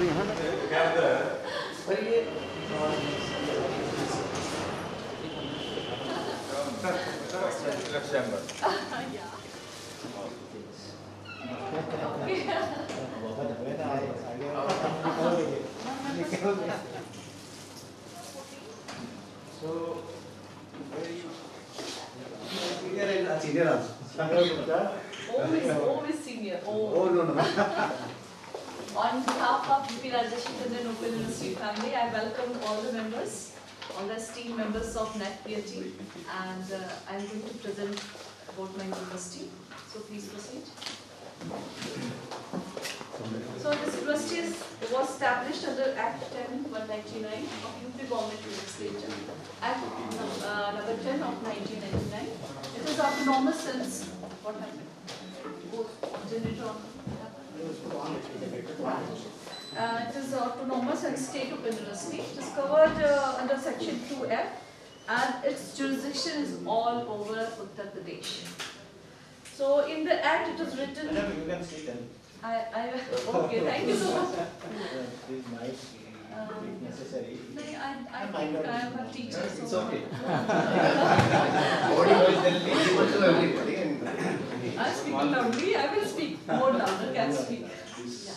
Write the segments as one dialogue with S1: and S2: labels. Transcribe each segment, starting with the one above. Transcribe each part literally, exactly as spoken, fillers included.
S1: So, very senior and senior also.
S2: Always, always senior. Oh,
S1: Oh no no.
S2: On behalf of U P Rajarshi Tandon Open University family, I welcome all the members, all the esteemed members of N A C P A T, and uh, I am going to present about my university. So please proceed. So this university is, was established under Act ten one ninety-nine of U P Government Legislature, Act uh, number ten of nineteen ninety-nine. It is autonomous since, what happened? Generator on. Uh, it is autonomous and state open university. It is covered uh, under section two F and its jurisdiction is all over Uttar Pradesh. So in the act it is written.
S1: Madam, you can sit and.
S2: I, I, okay, thank you so much.
S1: Please, might if necessary.
S2: No, I, I think I am a teacher. So
S1: It's okay.
S2: I speak loudly. I will speak more louder. Can speak. Yeah.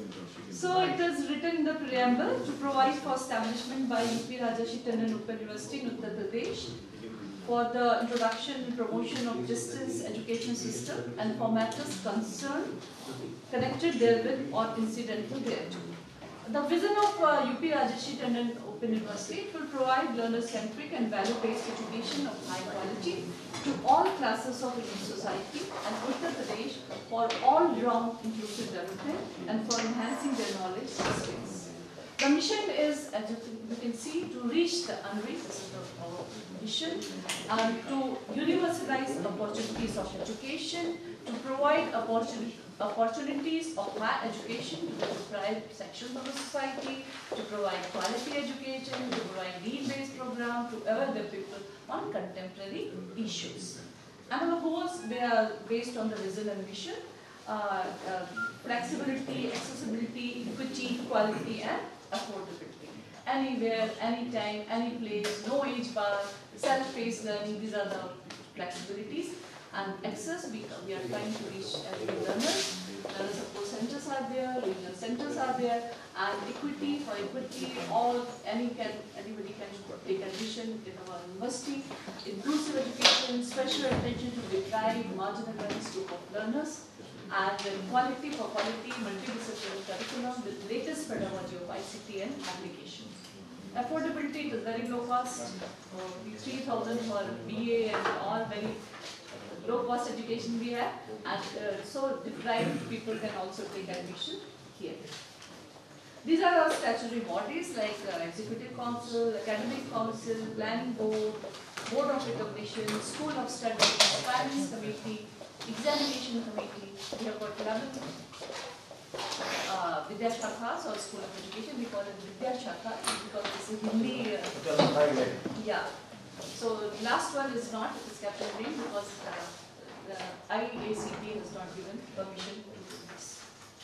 S2: So it is written in the preamble to provide for establishment by U P Rajarshi Tandon Open University in Uttar Pradesh for the introduction and promotion of distance education system and for matters concerned connected therewith or incidental thereto. The vision of uh, U P Rajarshi Tandon Open University will provide learner-centric and value-based education of high quality to all classes of Indian society and Uttar Pradesh for all-round inclusive development and for enhancing their knowledge skills. The mission is, as you can see, to reach the unreached, this is our mission, and to universalize opportunities of education, to provide opportunity, opportunities of higher education to the deprived sections of the society, to provide quality education, to provide need-based program, to aware the people on contemporary issues. And of course, they are based on the vision and mission, uh, uh, flexibility, accessibility, equity, quality, and affordability. Anywhere, anytime, any place, no age bar, self-paced learning, these are the flexibilities. And access, we, we are trying to reach every learner. Learner support centers are there, regional centers are there, and equity, for equity, all, any can, anybody can take admission in our university. Inclusive education, special attention to deprived, marginalized group of learners, and quality for quality, multidisciplinary curriculum with latest pedagogy of I C T and application. Affordability, it is very low cost, uh, three thousand for B A and all very low cost education we have, and uh, so deprived people can also take admission here. These are our statutory bodies like uh, Executive Council, Academic Council, Planning Board, Board of Recognition, School of Studies, Parents Committee, Examination Committee. We have got eleven uh, Vidya Shakhas or School of Education. We call it Vidya Shakha because this is Hindi. Uh, yeah. So last one is not, it is Captain Green because uh, the I A C P has not given permission to do this.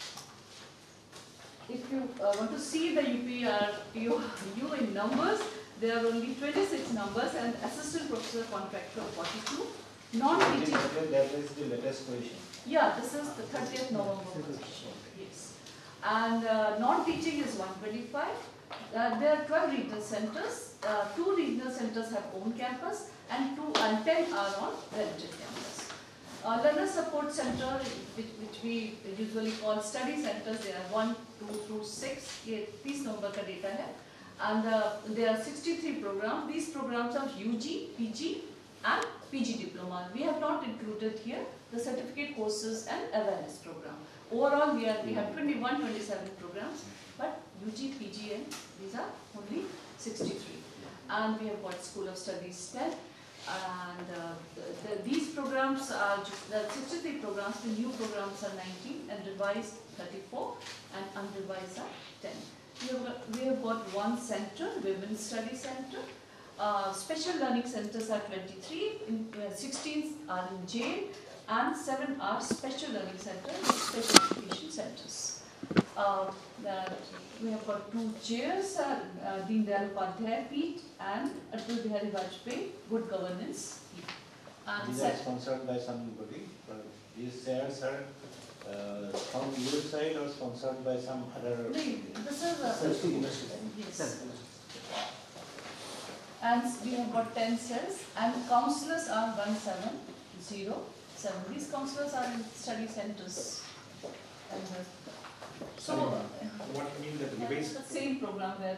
S2: If you uh, want to see the U P R T U in numbers, there are only twenty-six numbers and assistant professor contractor forty-two. Non-teaching.
S1: That is the latest position.
S2: Yeah, this is the thirtieth November position. Yes. And uh, non-teaching is one twenty-five. Uh, there are twelve regional centers. Uh, two regional centers have own campus and two and ten are on rented campus. Uh, learner support center, which, which we usually call study centers, there are one, two through six. Ye तीस नवंबर का data है. And uh, there are sixty-three programs. These programs are U G, P G and P G diploma. We have not included here the certificate courses and awareness program. Overall, we, are, we have twenty-one, twenty-seven programs, but U G, P G and these are only sixty-three. And we have got School of Studies ten. And uh, the, the, these programs are, the sixty-three programs, the new programs are nineteen and revised thirty-four and unrevised are ten. We have got, we have got one center, Women's Study Center. Uh, special learning centers are twenty-three, in, uh, sixteen are in jail and seven are special learning centers, special education centers. Uh, the, we have got two chairs, uh, uh, Deen Dayal Upadhyay Peeth and Atal Bihari Vajpayee Good Governance Peeth. And
S1: These are sponsored by somebody. But these chairs are uh, from your side or sponsored by some other?
S2: No, this is a,
S1: Self university.
S2: yes. And we have got ten cells and councillors are one seven zero seven. These councillors are in study centres. And, uh, so,
S3: What you mean that revised?
S2: the same program where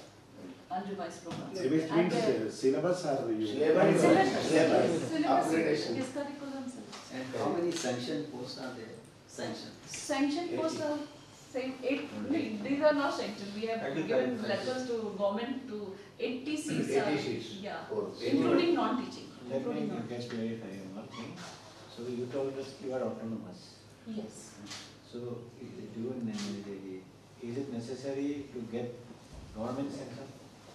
S2: unrevised program.
S3: Revised
S2: And
S3: means
S2: the-
S3: uh, syllabus or you?
S1: Syllabus.
S2: Syllabus.
S1: Syllabus.
S2: Syllabus.
S1: Upgradation.
S2: Yes, curriculum syllabus.
S4: And how many sanctioned posts are there? Sanctioned.
S2: Sanctioned posts are same eight. we- These are not sanctioned. We have
S4: Eighty-five
S2: given
S4: sanctioned.
S2: letters to government to eighty seats. are-
S4: eighty seats.
S2: Yeah,
S4: Oh,
S2: including non-teaching.
S1: Let me
S2: Including non-
S1: get clarify one thing. So you told us you are autonomous.
S2: Yes.
S1: So do you, is it necessary to get government sanction?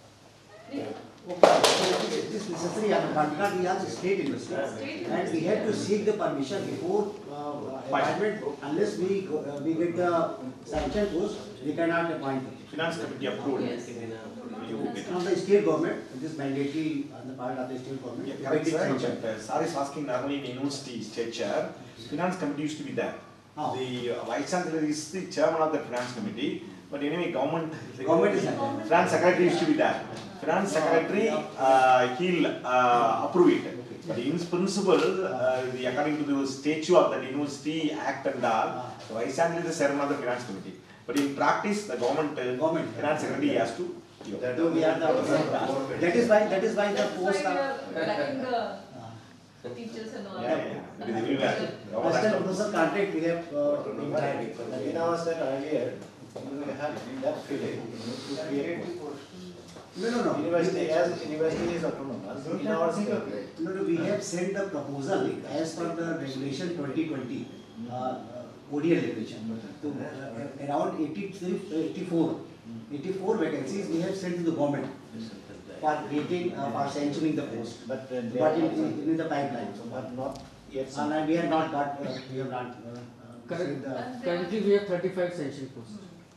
S2: Yeah.
S5: Okay, so it is necessary, and Bandra we are the state university,
S2: State
S5: and we have to seek the permission before uh, appointment, unless we go, uh, we get the sanction post, we cannot appoint them.
S3: Finance committee approved.
S2: Yes.
S3: You get
S5: From the state government, it is mandatory on the part of the state government.
S3: Yeah,
S5: to
S3: correct,
S5: get it
S3: sir.
S5: sanctioned.
S3: But, uh, Sir is asking normally in university state chair, finance committee used to be there.
S5: Ah.
S3: The uh, vice chancellor is the chairman of the finance committee, but anyway, government.
S5: Government is there.
S3: Finance secretary used to be there. Finance secretary, uh, he'll uh, approve it. But in principle, uh, the, according to the statute of the university act and all, the vice chancellor is the chairman of the finance committee. But in practice, the government, uh,
S5: Government.
S3: finance secretary has to. give.
S5: So we are the, that is why, that is why the
S2: That's why
S5: post
S2: we
S5: are.
S2: are lacking the
S5: Ah.
S2: teachers and all.
S3: Yeah, yeah, yeah. It is everywhere.
S5: Assistant professor contract we have uh, been tried.
S1: Lavina was said earlier, you have that feeling, you to create
S5: No, no, no.
S1: university, as university is autonomous, in our state.
S5: No, no, we have sent the proposal as per the regulation twenty twenty, uh, uh, O D L regulation, to uh, around eighty-three, eighty-four, eighty-four vacancies we have sent to the government for creating, uh, for sanctioning the post.
S1: But uh, they
S5: But
S1: are
S5: in,
S1: also,
S5: in in the pipeline, so,
S1: but not yet.
S5: and uh, we have not got, uh, we have not, uh, uh,
S6: Correct.
S5: received the.
S2: And they are-
S6: Currently, we have thirty-five sanction posts.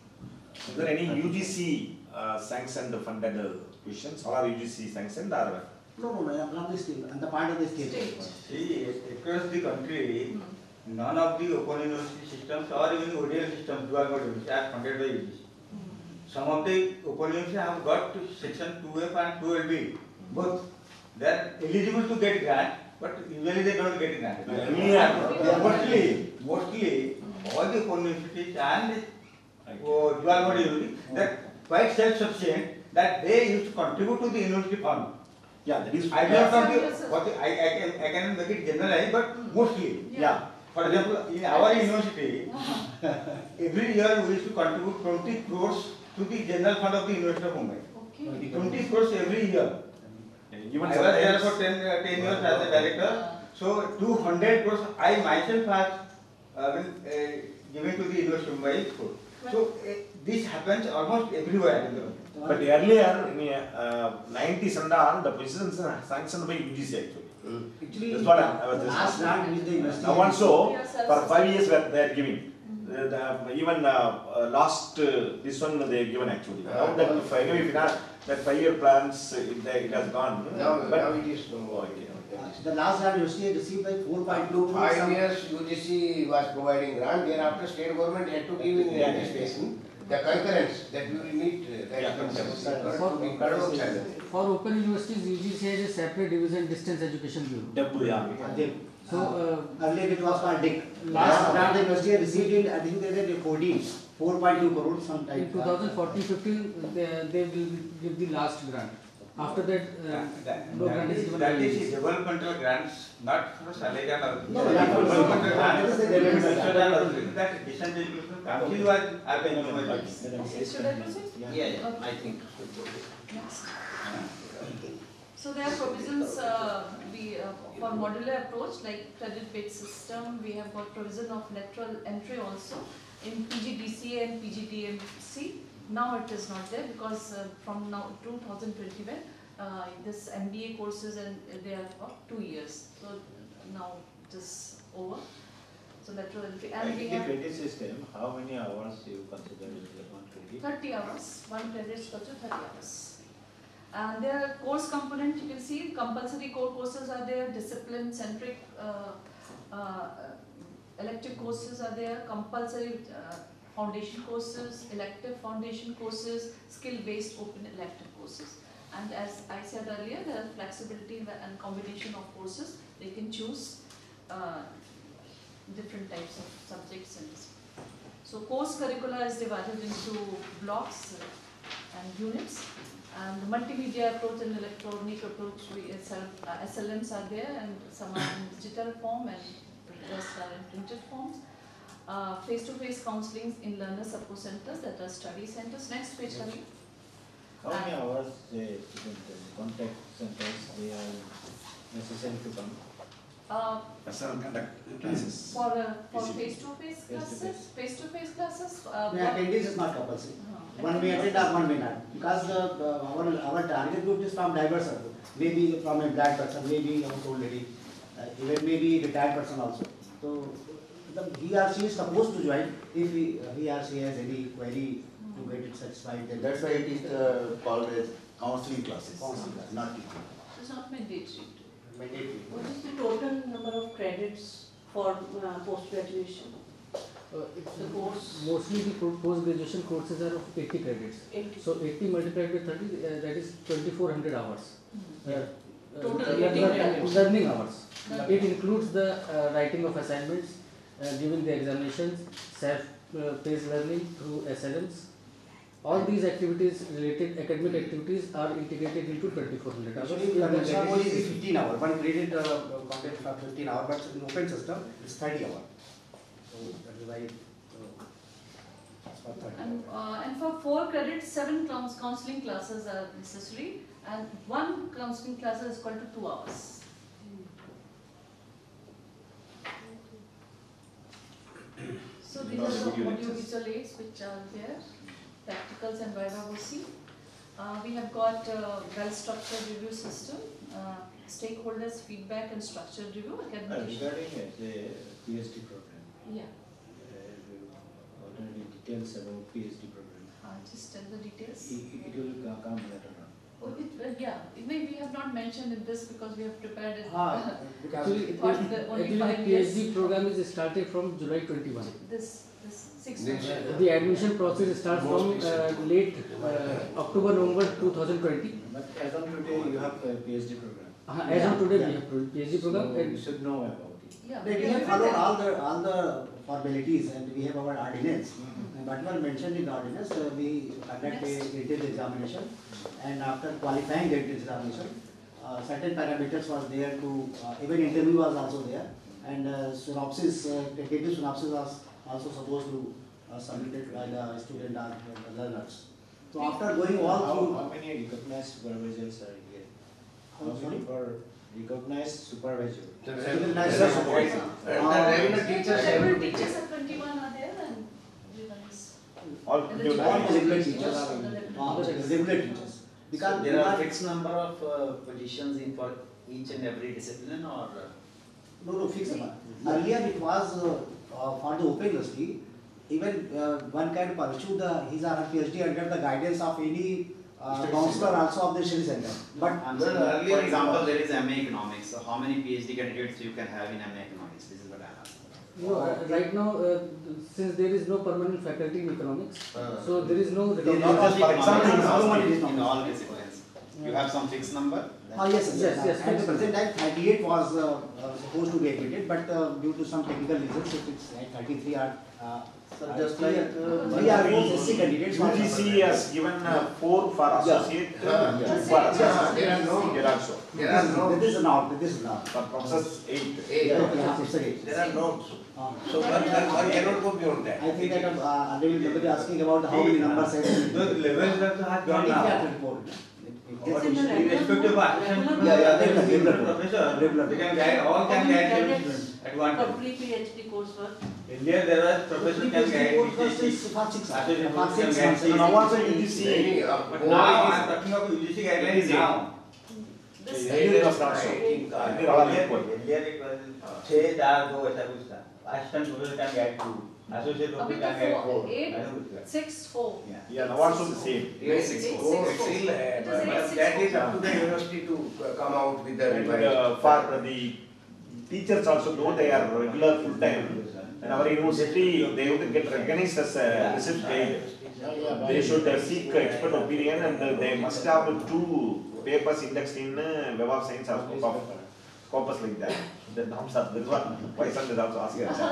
S3: Is there any U G C uh, sanctioned funded uh, questions or U G C sanctioned or?
S5: No, no, no, from the state, and the part of the state.
S2: State.
S7: See, across the country, none of the open university systems or even O D L systems, dual mode university, are funded by U G C. Some of the open universities have got to section two F and two L B, both. They are eligible to get grant, but usually they don't get grant.
S3: Yeah.
S7: Mostly, mostly, all the open universities and oh, dual mode university, they are quite self-sufficient that they used to contribute to the university fund.
S3: Yeah, that is.
S7: I don't know
S2: Yes,
S7: the,
S2: sir.
S7: what the, I, I can, I can make it generalized, but mostly.
S3: Yeah.
S7: For example, in our university, every year we used to contribute twenty crores to the general fund of the University of Mumbai.
S2: Okay.
S7: twenty crores every year.
S3: Even
S7: I was there
S3: sometimes-
S7: for ten, uh, ten years as a director. So two hundred crores I myself have uh, been, uh, given to the University of Mumbai. So uh, this happens almost everywhere.
S3: But earlier, in uh, nineties and all, the positions are sanctioned by U G C actually.
S5: Actually,
S3: That's what I- I was just
S5: last
S3: asking.
S5: grant with the university.
S3: Now also,
S2: We are
S3: for five years
S2: self-sufficient.
S3: they are giving. The- the- even uh, uh, last, uh, this one they have given actually. Now that, if I know if not, that five year plans, uh, it, it has gone.
S4: Now,
S3: But-
S4: now it is no more.
S3: Okay.
S5: The last grant university received like four point two.
S4: Five years U G C was providing grant, thereafter state government had to give in
S3: Yeah.
S4: administration the concurrence that we will meet uh, the
S3: Yeah.
S4: expenses
S5: Yeah.
S4: to be incurred on salary.
S6: For open universities, U G C has a separate division, Distance Education Bureau.
S3: Debu, yeah.
S6: So, uh,
S5: Earlier it was called D I C.
S6: Last-
S5: Last grant the university received in, I think they said fourteen, four point two crore sometime.
S6: in twenty fourteen fifteen, they, they will give the last grant. After that, uh,
S7: That,
S6: no
S7: that
S6: grant is
S7: is,
S6: given.
S7: that
S6: by
S7: is
S6: U G C.
S7: developmental grants, not for salary and other.
S5: No, not for
S7: Developmental
S5: salary.
S7: grants.
S5: That is the developmental
S7: Developmental
S5: grant.
S7: and other things. That decentralization council was having no idea.
S2: Okay, should I proceed?
S4: Yeah, yeah,
S2: Okay.
S4: I think.
S2: Next. So there are provisions uh, we, uh, for modular approach like credit-based system. We have got provision of lateral entry also in P G D C A and P G D M C. Now it is not there because uh, from now two thousand twenty-one, uh, this M B A courses and they are for two years. So now it is over. So lateral entry.
S1: And
S2: And we
S1: in the
S2: have
S1: credit system, how many hours you consider as one credit?
S2: thirty hours, one credit is equal to thirty hours. And there are course component, you can see compulsory core courses are there, discipline centric uh, uh, elective courses are there, compulsory uh, foundation courses, elective foundation courses, skill based open elective courses. And as I said earlier, there are flexibility in the, and combination of courses. They can choose uh, different types of subjects in this. So course curricula is divided into blocks and units. And the multimedia approach and electronic approach, we S L Ms are there, and some are in digital form and the rest are in printed forms. Uh, face-to-face counseling in learner support centers, that are study centers. Next page, Ravi.
S1: How many hours the student uh, contact centers they are necessary to come?
S2: Uh,
S3: Person conduct classes.
S2: for uh, for
S3: Is it-
S2: face-to-face classes,
S1: Face-to-face.
S2: face-to-face classes. Uh,
S5: The
S2: what-
S5: attendance is not compulsory.
S2: Uh,
S5: One may attend or one may not. Because the, the, our, our target group is from diverse group. Maybe from a black person, maybe a old lady, uh, even maybe retired person also. So the, he or she is supposed to join if he, he or she has any query to get it satisfied. Then
S8: That's why it is uh, called as counseling classes,
S5: Counseling class.
S8: not teaching.
S2: It's not mandatory.
S5: mandatory.
S9: What is the total number of credits for uh, post-graduation?
S6: Uh, it's
S9: The course?
S6: Mostly the po- post-graduation courses are of eighty credits.
S9: eighty.
S6: So eighty multiplied by thirty, uh, that is twenty-four hundred hours. Uh, uh,
S2: Total
S6: learn-
S2: eighty
S6: learn-
S2: credits.
S6: Learning hours.
S2: Learning.
S6: It includes the uh, writing of assignments, uh, giving the examinations, self-paced learning through S L Ms. All these activities, related academic activities, are integrated into twenty-four hundred hours.
S5: Actually, conventional mode is fifteen hour. One credit uh, content for fifteen hour, but in open system it's thirty hour. So that is why uh, it's for thirty
S2: And,
S5: hour.
S2: uh, and for four credits, seven cons- counseling classes are necessary, and one counseling class is equal to two hours. So these are the
S3: Video
S2: audio
S3: lectures.
S2: visual aids which are there, practicals and viva voce. Uh, we have got a well-structured review system, uh, stakeholders feedback and structured review,
S1: Uh,
S2: academic.
S1: regarding uh, the PhD program,
S2: Yeah,
S1: uh, already details about PhD program.
S2: uh, just tell the details.
S1: It, it will co- come later on.
S2: Oh, it, uh, yeah, it may, we have not mentioned in this because we have prepared it.
S5: Ah, because
S6: Actually, it-
S2: Thought that only
S6: actually
S2: five
S6: the
S2: years.
S6: PhD program is started from July twenty-one.
S2: This, this six
S4: Next
S2: months.
S6: Uh, The admission process starts from uh, late uh, October, November two thousand twenty.
S1: But as on today, you have a PhD program.
S6: Uh, As of today, we
S5: Yeah.
S6: have pro- PhD program,
S1: So you
S6: and
S1: should know about it.
S2: Yeah.
S5: They- we have followed all the all the formalities and we have our ordinance. And whatever mentioned in the ordinance, uh, we conduct a
S2: Next.
S5: written examination, and after qualifying that examination, uh, certain parameters was there to uh, even interview was also there, and uh, synopsis, uh, tentative synopsis was also supposed to uh, submitted by the student or the learners. So after going all
S1: How,
S5: through,
S1: how many recognized supervisors are here? How
S5: How
S1: many for recognized supervisor?
S4: The
S5: Recognized
S4: regular
S5: supervisor.
S4: and the regular teachers have
S2: Regular
S4: to be
S2: teachers
S4: there.
S2: are twenty-one are there and everyone is.
S3: All
S2: And the
S3: new
S2: children-
S5: all
S3: lines.
S5: regular teachers,
S2: All the regular
S5: uh,
S2: teachers.
S5: regular teachers. Because
S8: There
S5: we
S8: are
S5: are-
S8: fixed number of uh, positions in for each and every discipline, or uh,
S5: No, no, fixed amount. Earlier it was uh, uh, for the open university, even uh, one can pursue the, his or her PhD under the guidance of any uh,
S8: Study
S5: counselor
S8: center.
S5: also of the study center. But
S8: I'm
S4: Well,
S8: saying,
S4: earlier
S8: for
S4: it
S8: example,
S4: was-
S8: there is M A Economics, so how many PhD candidates you can have in M A Economics? This is what I'm asking.
S6: no, uh, right now, uh, since there is no permanent faculty in economics,
S4: Uh,
S6: so there is no
S5: There is
S8: Not
S5: no-
S8: only
S3: for
S8: economics,
S3: example,
S8: in
S5: no
S8: all-
S5: one is
S8: in
S5: not-
S8: all disciplines. You have some fixed number?
S5: Ah, yes, yes,
S6: Yes, yes,
S5: At the
S6: yes.
S5: present time, thirty-eight was uh, uh, supposed to be admitted, but uh, due to some technical reasons, it is like thirty-three are. Uh,
S8: So
S5: uh,
S8: just
S5: three
S8: like,
S5: are-
S8: uh,
S5: three are both S C candidates.
S3: U G C has given uh, four for associate, uh,
S4: Yeah.
S3: two
S2: Yeah.
S3: for
S2: Yeah.
S3: associate.
S4: There are no,
S3: Here also.
S4: there are no,
S5: This is not, this is not.
S3: For professors, eight.
S4: eight.
S5: Yeah, it's a-
S4: There are notes.
S5: Uh,
S4: So one, one one cannot go beyond that.
S5: I think that uh, Andrew will be asking about how many numbers have been.
S7: Those levels also have gone
S5: Twenty-three
S7: now.
S5: are report.
S9: It's in the
S7: Irrespective of assistant
S9: regular-
S5: Yeah, yeah,
S7: there is
S5: regular.
S7: different professor,
S5: Regular.
S7: they can guide, all can guide the students at one time.
S9: Complete PhD coursework.
S7: Earlier there was professor can guide
S5: Report first
S7: PhD.
S5: is for six hours.
S7: Associate
S5: For
S7: professor
S5: six
S7: can
S5: months.
S7: guide
S3: So now also U G C.
S4: Many, uh,
S7: But
S4: board
S7: now
S4: is-
S7: I am talking of U G C guidelines now.
S2: This
S3: Yeah. Earlier was not so.
S7: Earlier
S3: Earlier all equal.
S7: earlier it was छह चार दो ऐसा कुछ था. assistant professor can get two, associate
S2: Abhi
S7: professor
S2: to
S7: can get
S2: four,
S7: four.
S2: eight,
S7: I know this.
S2: six, four.
S3: Yeah, now also the same.
S4: Eight,
S8: six,
S4: six,
S2: four.
S4: four.
S2: Six, four.
S4: Still, uh,
S2: It is
S4: but
S2: eight, six,
S4: that is
S2: four.
S4: up to the university to uh, come out with the
S3: And
S4: revised.
S3: uh, for the teachers also, though they are regular full time, in our university, they would get recognized as a research aid. They should uh, seek expert opinion and uh, they must have two papers indexed in uh, Web of Science or Scope of Scopus like that. The norms are, that's what Vaisan is also asking us.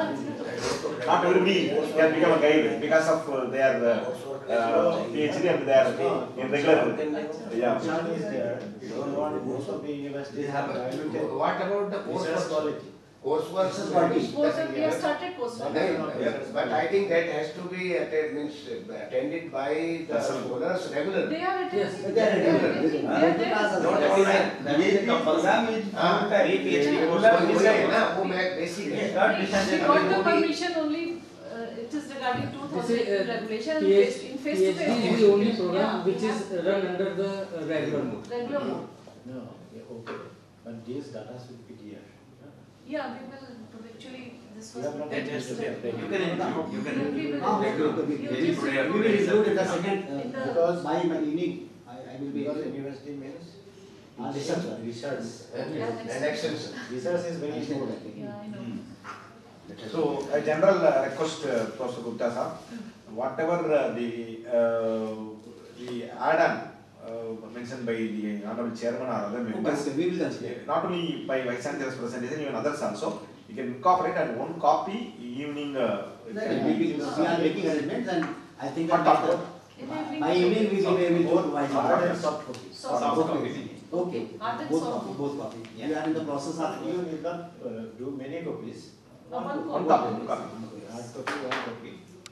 S3: Not everybody can become a guide because of uh, their uh, uh, PhD and they are in regular. Yeah.
S1: Concern is there, you don't want most of the universities have diluted
S4: What about the
S1: research
S4: coursework?
S1: quality.
S4: Coursework
S5: Research quality.
S2: Course work, we have started course work.
S4: Yes, but I think that has to be attended, means attended by the scholars regularly.
S2: They are attending.
S6: Yes,
S2: they
S5: they are
S2: are
S5: attending.
S2: attending. They are there.
S4: Not every time.
S7: That is the program is
S4: Ah,
S7: full time.
S8: PhD
S2: Yeah.
S8: course.
S4: वो वही है ना, वो मैं basic है.
S7: It's not
S2: We
S7: decided.
S2: we got the
S4: अभी वो भी-
S2: permission only, uh, it is regarding two
S6: This
S2: thousand
S6: is, uh,
S2: regulation and
S6: PhD
S2: face, in face to face.
S6: PhD is the only program
S2: Yeah,
S6: which
S2: we
S6: is
S2: have
S6: run under the uh, regular mode.
S2: regular mode.
S1: No, yeah, okay, but these data should be there.
S2: Yeah, we will, actually, this was.
S1: We have not
S8: That has to be updated. You can include, you can
S2: We
S8: include.
S2: will-
S5: Ah, okay, okay, we-
S2: You
S8: Very
S2: just-
S8: prayer.
S5: We will include in the second,
S2: In the-
S5: uh, because by my unique, I, I will be.
S1: Because university means
S5: Ah, research.
S1: research.
S4: And
S2: Yeah,
S4: and extension.
S1: Research is very important.
S2: Yeah, I know.
S3: So a general uh, request, uh, Professor Gupta sir, whatever uh, the uh, the add-on uh, mentioned by the honorable chairman or other members,
S5: Okay, we will consider.
S3: not only by Vice Chancellor's presentation, even others also, you can incorporate and one copy evening. Uh,
S5: No, no, we will, we are making arrangements and I think
S3: Hot
S5: that
S3: topic.
S2: In the evening.
S5: by evening we will be able to provide.
S1: Hard and soft copy.
S2: Soft
S8: Soft
S2: copy.
S8: copy.
S5: Okay,
S2: Hard and
S5: both
S2: soft
S5: copy,
S2: copy.
S5: both copy.
S8: Yeah.
S5: We are in the process of.
S1: You need not uh, do many copies.
S2: No, one
S3: One
S2: copy.
S3: copy, copy.
S1: Hard copy, one copy.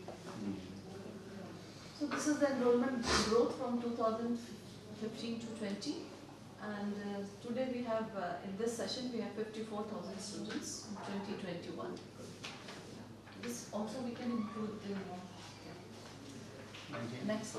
S2: So this is the enrollment growth from two thousand fifteen to twenty. And uh, today we have, uh, in this session, we have fifty-four thousand students in twenty twenty-one. This also we can include in, uh, next.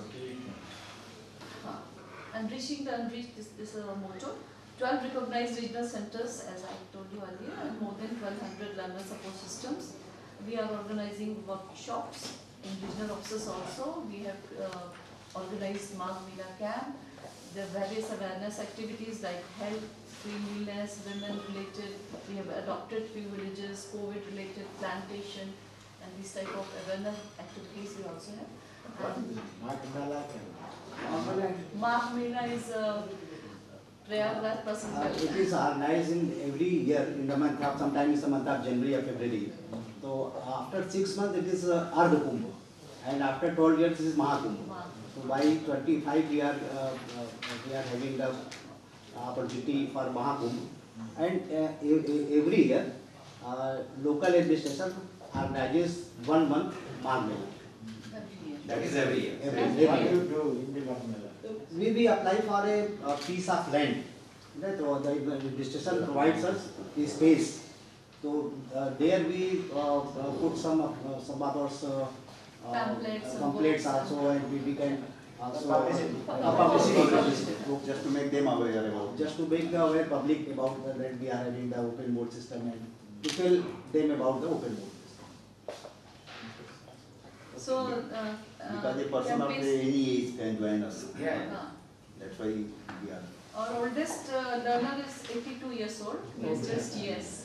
S2: Huh. And reaching the unreached, this, this is our motto. twelve recognized regional centers, as I told you earlier, and more than twelve hundred learner support systems. We are organizing workshops in regional offices also. We have uh, organized Magh Mela camp. There are various awareness activities like health, cleanliness, women related. We have adopted few villages, COVID related plantation, and these type of awareness activities we also have.
S1: What
S2: And
S1: is it? Mark Mela can.
S2: Magh Mela is a Prayagraj person's
S5: Uh, it
S2: welfare.
S5: is organized in every year in the month of, sometimes the month of January or February. So after six months it is uh, Ardha Kumbh and after twelve years it is Mahakumbh.
S2: Magh.
S5: So by twenty-five we are, uh, uh, we are having the opportunity for Mahakumbh. And uh, e- e- every year uh, local administration organizes one month Magh Mela.
S2: Every year.
S8: That is every year.
S5: Every,
S2: Every
S1: What do
S5: every
S1: you
S5: year.
S1: do in the Mark Mela?
S5: We, we apply for a, a piece of land. That uh, the administration provides us the space. So uh, there we uh, uh, put some of uh, some of our uh, uh,
S2: Pamphlets and
S5: pamphlets
S2: books.
S5: also, and we, we can also
S1: Publicity.
S5: uh, publicity, publicity.
S10: Just to make them aware about.
S5: Just to make the aware public about uh, that we are having the open board system and to tell them about the open board system.
S2: So, uh, uh,
S10: Because a person of
S2: campus-
S10: any age can join us.
S4: Yeah.
S2: uh,
S10: That's why we are.
S2: Our oldest uh, learner is eighty-two years old. He is just yes.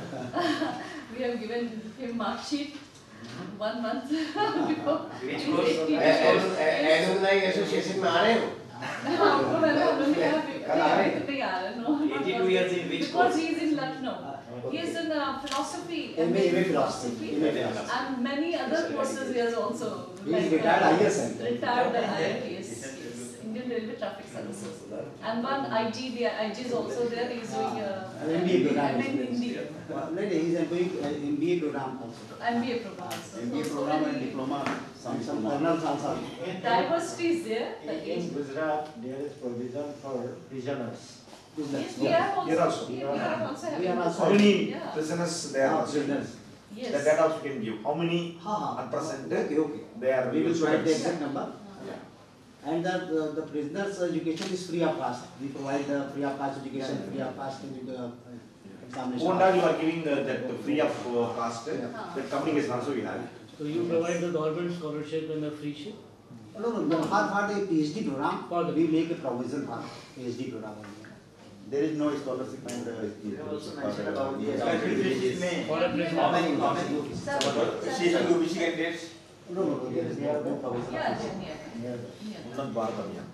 S2: We have given him mark sheet one month before.
S8: Which
S2: He's
S8: course?
S2: eighty-two.
S4: A- a- Alumni association में आ रहे हो?
S2: आपको मैंने already have-
S4: कल आ रहे?
S2: नहीं आ रहे, no, not
S8: eighty-two years in which
S2: Because
S8: course?
S2: he is in Lucknow. He is in uh, philosophy.
S5: M A,
S2: and
S5: M A philosophy. M A philosophy.
S2: And many other courses he has also.
S5: He is retired I A S.
S2: Retired I A S. Yes. Indian Railway Traffic Services. And one I G, the I G is also there. He is doing uh,
S5: An M B A program.
S2: M A in Hindi.
S5: Uh, no, no, he is doing uh, M B A program also.
S2: M B A program also.
S10: M B A
S2: So, so
S10: program and
S2: many-
S10: diploma.
S5: Some,
S10: Some
S5: some
S10: diploma.
S5: kernels also.
S2: Diversity is there.
S1: In,
S2: The
S1: in
S2: age.
S1: Gujarat, there is provision for prisoners.
S2: Yes, we have also.
S3: Here also.
S2: We have also.
S5: We are
S2: having-
S5: also-
S3: How many
S2: Yeah.
S3: prisoners there
S5: Ah,
S3: are?
S5: prisoners.
S2: Yes.
S3: That data also can give. How many
S5: Ha, ha.
S3: at present
S5: Okay, okay.
S3: they are
S5: We will provide the
S3: students?
S5: exact number. And the, the, the prisoners' education is free of cost. We provide the free of cost education, free of cost edu- uh, examination.
S3: Honda, you are giving uh, that free of uh, cost. Uh,
S2: Yeah.
S3: that communication also we have.
S6: So you provide the government scholarship and the free ship?
S5: No, no, no. For, for the PhD program,
S6: For the-
S5: we make a provision for PhD program only.
S10: There is no scholarship and uh,
S8: You have also
S10: for,
S8: mentioned
S10: uh,
S8: about the
S7: Facilities में
S6: For a place
S8: how many, how many?
S2: Sir,
S7: C S T O B C candidates.
S5: No, no, no. There is there are no provision.
S2: Yeah, yeah, yeah. Yeah.
S3: Unnat Bharat Abhiyan.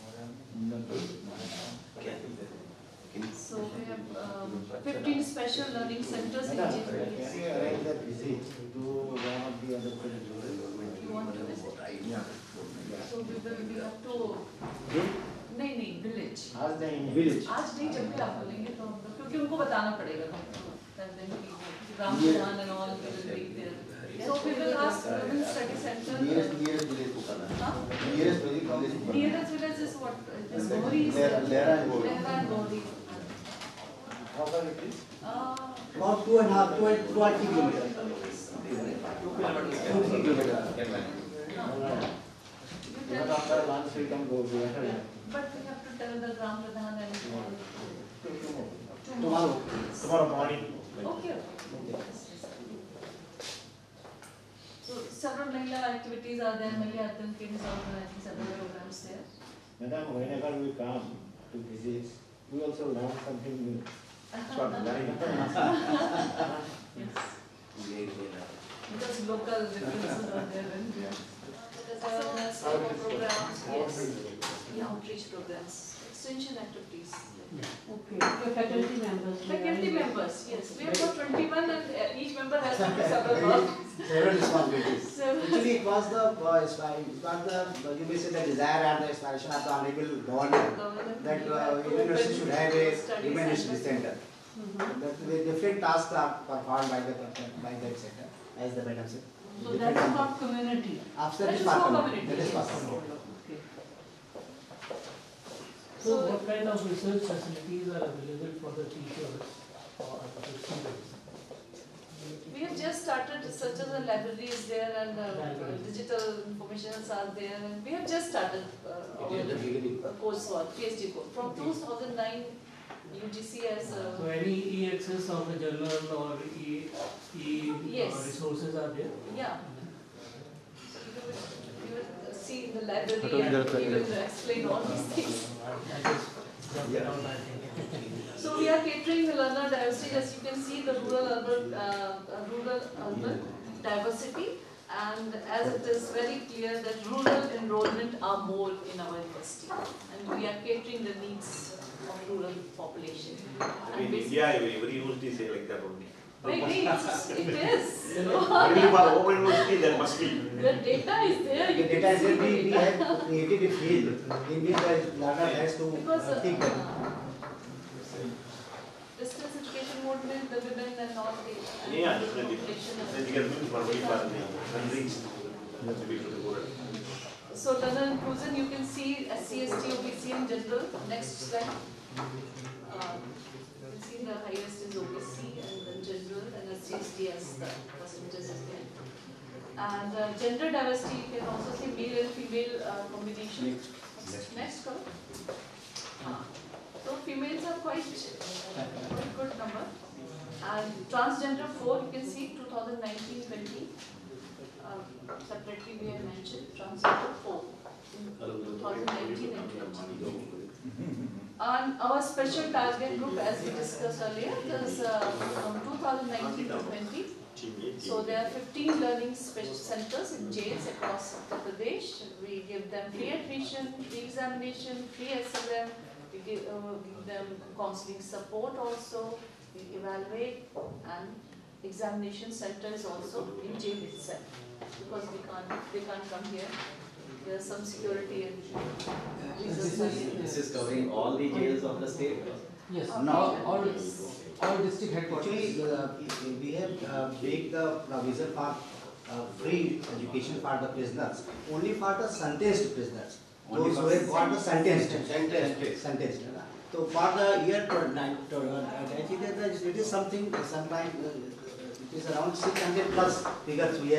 S2: So we have um, fifteen special learning centers in
S5: Madam,
S2: J P.
S5: can you arrange the visit to one of the other fields?
S2: You want to visit?
S3: Yeah.
S2: So we will, we have to, नहीं नहीं village.
S5: आज नहीं village.
S2: आज नहीं जब भी आप बोलेंगे तो हम लोग क्योंकि उनको बताना पड़ेगा हमको tell them कि ग्राम प्रधान and all we will be there. So we will ask women study center.
S10: nearest nearest village को करना है.
S2: Huh?
S10: Nearest village village को करना है.
S2: Nearest village is what? Is Gori?
S10: Lehra- Lehra and Gori.
S2: Lehra and Gori.
S5: How far it is?
S2: Uh,
S5: About two and a half, two and two and three kilometers. Two three kilometers.
S2: you
S1: Even
S2: tell-
S1: after lunch we can go there.
S2: But we have to tell the Gram Pradhan and all.
S5: Tomorrow.
S3: Tomorrow morning.
S2: Okay. So several Mahila activities are there, Mahila Adan King is organizing several programs there.
S1: Madam, whenever we come to visit, we also learn something new.
S3: That's what very
S2: Yes. Because local differences are there and awareness programs, yes, the outreach programs, extension activities.
S9: Okay, your faculty members.
S2: Faculty members, yes, we have got twenty-one and uh, each member has to do several work.
S5: Several responsibilities.
S2: Several.
S5: Actually, it was the, uh, aspi- it was the, you may say the desire and the aspiration of the Honorable Governor
S2: Government,
S5: that
S2: you
S5: uh,
S2: have to
S5: university
S2: open
S5: should have a
S2: study
S5: humanity
S2: center.
S5: center. That the different tasks are performed by the by that center, as the madam said.
S9: So that is not community.
S5: After
S2: That
S5: this
S2: is for
S5: part,
S2: community,
S5: that is
S2: yes.
S5: possible.
S9: Okay.
S6: So what kind of research facilities are available for the teachers or the students?
S2: We have just started researchers and libraries there and uh, digital informations are there and we have just started uh, our coursework, PhD course. From two thousand nine, U G C has uh,
S6: So any e-access of the journal or e, e
S2: Yes.
S6: uh, resources are there?
S2: yeah. So you will, you will see in the library and we will explain all these things.
S6: I just jumped down, I think.
S2: So we are catering the learner diversity, as you can see, the rural urban, uh, uh, rural urban diversity, and as it is very clear that rural enrollment are more in our university, and we are catering the needs of rural population.
S3: In
S2: And basic-
S3: India, every university say like that only.
S2: Wait, wait, it's- it is.
S3: Only for open university there must be.
S2: The data is there.
S5: The
S2: you can
S5: data is
S2: see
S5: that we,
S2: the
S5: we
S2: data.
S5: have created a field in which the learner has to
S2: Because
S5: uh, think that.
S2: uh, distance education mode means the women and all the and
S3: Yeah,
S2: the
S3: definitely.
S2: population of-
S3: Then you can move for only for the unreached. You have to be to the rural.
S2: So learner inclusion, you can see S C, S T, O B C in general. Next slide. Uh, you can see the highest is O B C and then general and S C, S T as the percentages is there. And uh, gender diversity, you can also see male and female uh, combination. Next column. Ah. So females are quite, quite good number. And transgender four, you can see two thousand nineteen twenty. Uh, separately we have mentioned transgender four in two thousand nineteen and twenty. And our special target group, as we discussed earlier, is uh, from two thousand nineteen to twenty. So there are fifteen learning special centers in jails across Uttar Pradesh. We give them free admission, free examination, free S L M. We give, uh, give them counseling support also. We evaluate, and examination center is also in jail itself, because we can't, they can't come here. There are some security and reasons. why-
S8: This is covering all the jails of the state.
S6: Yes,
S2: Okay.
S6: all, all, all district headquarters.
S5: Actually, uh, we have uh, made the provision for uh, free education for the prisoners, only for the sentenced prisoners.
S8: Only
S5: Those
S8: for
S5: who have got the sentenced.
S4: Sentenced.
S5: Sentenced. So for the year tw- nine- tw- uh, I think that it is something, sometime, uh, it is around six hundred plus figures we have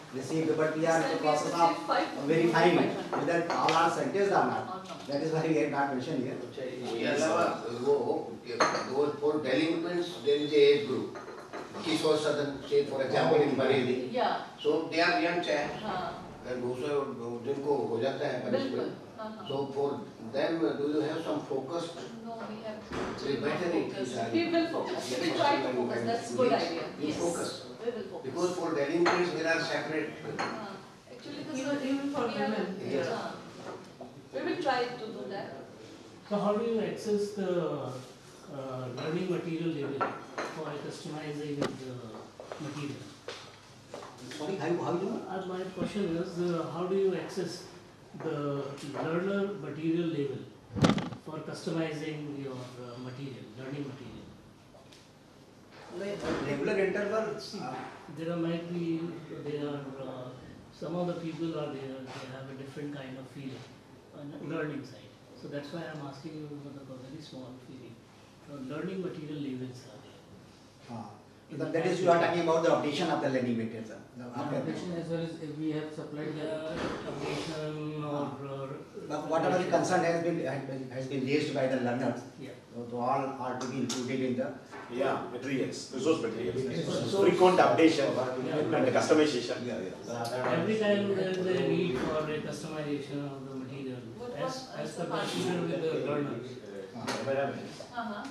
S5: received, but we are in the process of verifying whether all are sentenced or not. That is why we have not mentioned here.
S4: उसके अलावा वो वो for delinquents there is a age group. Kishore Sadan, say for example in Bareilly.
S2: Yeah.
S4: So they are young child.
S2: हाँ.
S4: And also जिनको हो जाता है punishment.
S2: बिल्कुल. हाँ, हाँ.
S4: So for them, do you have some focused?
S2: No, we have.
S4: We better in
S2: focus.
S4: this
S2: We will focus. We will try to focus. That's a good idea.
S4: You
S2: Yes.
S4: focus.
S2: We will focus.
S4: Because for delinquents there are separate.
S2: हाँ. Actually, this
S9: Even-
S2: is
S9: even for
S2: we are-
S9: women.
S4: Yes.
S2: हाँ. We will try to do that.
S6: So how do you access the uh, learning material level for customizing the material?
S5: Sorry, how, how do you?
S6: Uh, my question is, uh, how do you access the learner material level for customizing your uh, material, learning material?
S5: Like regular interval.
S6: See,
S5: uh,
S6: there are might be, there are, uh, some of the people are there, they have a different kind of feeling on the learning side. So that's why I'm asking you for the very small feeling. So learning material levels are there.
S5: uh, That that is, you are talking about the updation of the learning materials. sir. The after-
S6: Application as well as if we have supplied the application or. uh,
S5: But whatever the concern has been, has been- has been raised by the learners,
S6: Yeah.
S5: so so all are to be included in the.
S3: Yeah, materials, resource materials.
S6: So-
S3: Frequent updation
S6: Yeah.
S3: and customization.
S10: Yeah, yeah.
S6: Every time there is a need for a customization of the material,
S2: What
S6: as,
S2: was-
S6: as per procedure with the learners.
S2: Uh-huh.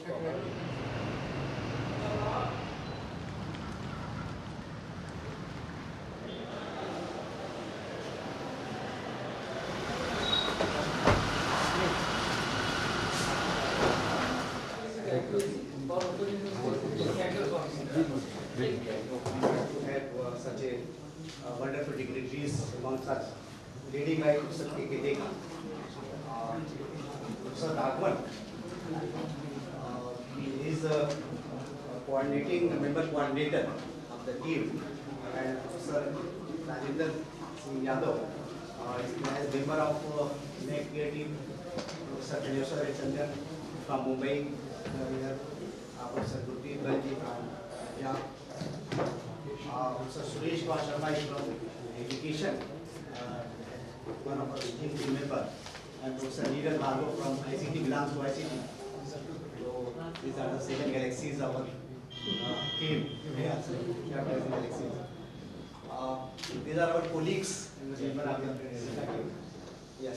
S5: To have uh, such a uh, wonderful dignitaries amongst us, leading by Mister K K Dega, uh, Mister Raghavan. Uh, he is a coordinating, member coordinator of the team, and Mister Rajendra Singh Yadav uh, is as member of uh, N A C team. Mister Ganeswar Chandra from Mumbai, uh, we have uh, Mister Gurdeep Ranji from Punjab. Uh, Mister Suresh Kumar Sharma is from education, uh, one of our team team member, and Mister Neeraj Bhargava from I C T, belongs to I C T. So these are the seven galaxies of our uh, team. Yeah, so we are seven galaxies. Uh, these are our colleagues in the member of the yes.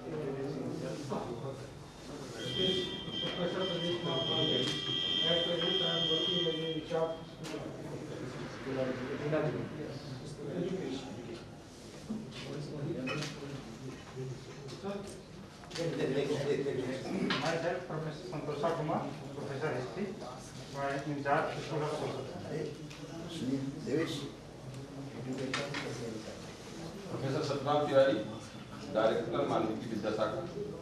S11: Professor Pradesh Kumar, at present I am working as a research myself, Professor Santosha Kumar, Professor History, I am in charge of School of Social.
S12: Professor Satnam Tiwari, Director, Malviki Vidyasakha.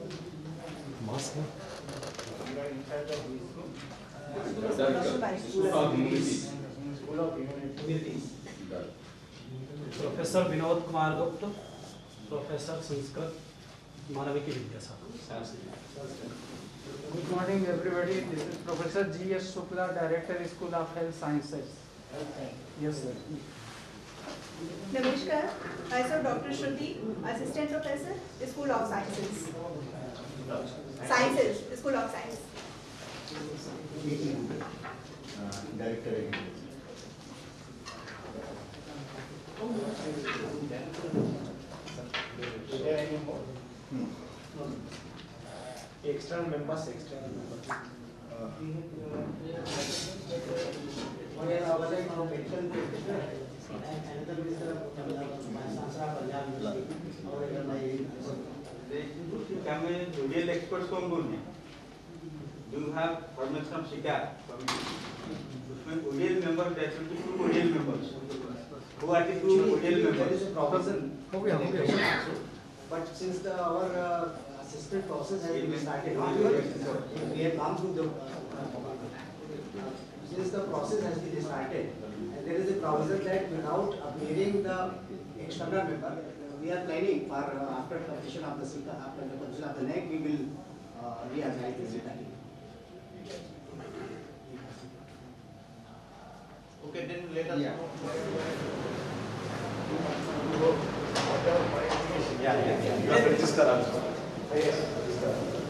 S11: We are in charge of this group.
S12: Director, School of Humanities.
S11: School of Humanities.
S13: Professor Vinod Kumar Gupta, Professor Sanskrit, Manaviki Vidyasakha.
S11: Good morning everybody, this is Professor G S Shukla, Director, School of Health Sciences. Yes sir.
S14: Namaskar, myself Doctor Shruti, Assistant Professor, School of Sciences. Sciences, School of Science.
S10: Uh, Director.
S11: Is there any more? External members, external members.
S5: Uh, one is our like from medical practitioner, and another is the Sansara Punjab University. Our
S7: हमें real experts कौन कौन है? Do you have permission of शिकार? उसमें ओडियल member, there should be two ओडियल members. Who are the two ओडियल
S5: there
S7: members?
S5: is a provision but since the our uh, assistant process has been started, we have gone through the uh, since the process has been started, and there is a provision that without upgrading the external member, we are planning for uh, after completion of the SICA, after the completion of the N A C, we will uh, reorganize the SICA team.
S4: Okay, then let us
S10: Yeah.
S4: know.
S3: Yeah, yeah, yeah. You have to register also.
S5: Yes, register.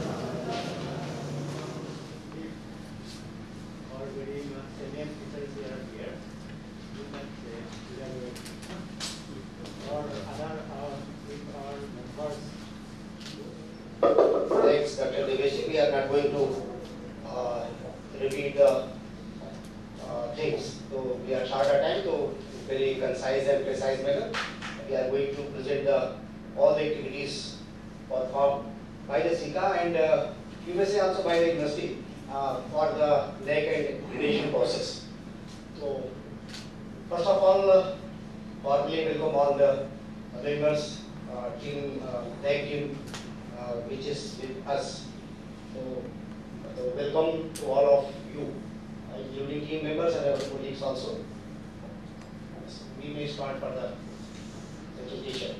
S4: Thanks, Doctor Deveshi. We are not going to uh, repeat the uh, things. So we are short of time, so very concise and precise manner. We are going to present the all the activities performed by the SICA and uh, you may say also by the university uh, for the N A C and gradation process. So first of all, uh, formally welcome all the members, uh, team, uh, N A C team, uh, which is with us. So, so welcome to all of you, uh, including team members and our colleagues also. So we may start for the presentation.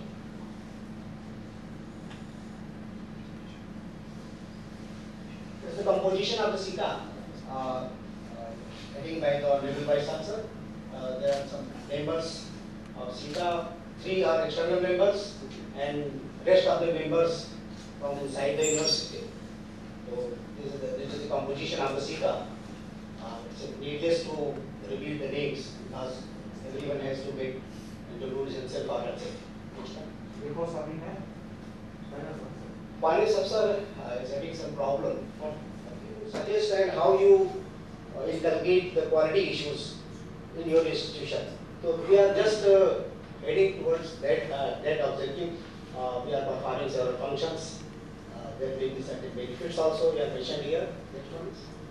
S4: This is the composition of the SICA, uh, uh, heading by the Honorable Vice Chancellor. Uh, there are some members of SICA, three are external members, and rest of the members from inside the university. So this is the, this is the composition of the SICA. Uh, it's needless to reveal the names because everyone has to make introduce himself or herself.
S5: Before Sabine,
S4: Finance officer uh, is having some problem. Suggest and how you uh, inculcate the quality issues in your institution. So we are just uh, heading towards that uh, that objective. Uh, we are performing several functions. Uh, there will be certain benefits also. We are mentioned here. Next one.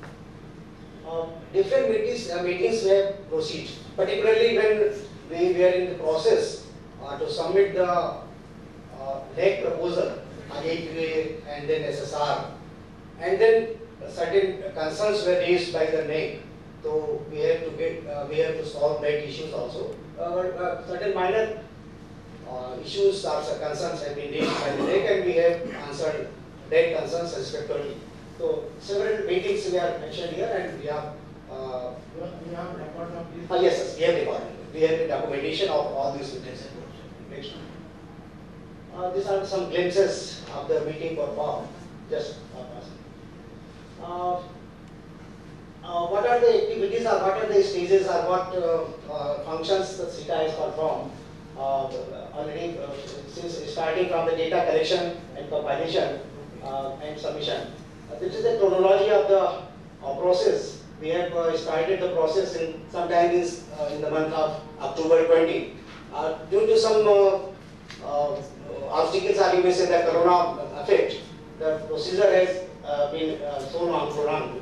S4: Uh, different meetings, uh, meetings we have proceed, particularly when we were in the process uh, to submit the uh, N A C proposal, I A Q A and then S S R, and then certain concerns were raised by the N A C. So we have to get, uh, we have to solve N A C issues also. Uh, uh, certain minor uh, issues or concerns have been raised by the N A C, and we have answered their concerns satisfactorily. So several meetings we are mentioned here, and we have. Uh,
S5: we have record of this.
S4: Uh, yes, yes, we have recorded. We have the documentation of all these witnesses. Next one. Uh, these are some glimpses of the meeting performed. Just uh, uh, what are the activities or what are the stages or what uh, uh, functions the SICA has performed uh, already uh, since starting from the data collection and compilation uh, and submission. Uh, this is the chronology of the uh, process. We have uh, started the process in sometime is uh, in the month of October twentieth. Uh, due to some uh, uh, obstacles, or you may say the corona effect, the procedure has uh, been uh, so long prolonged.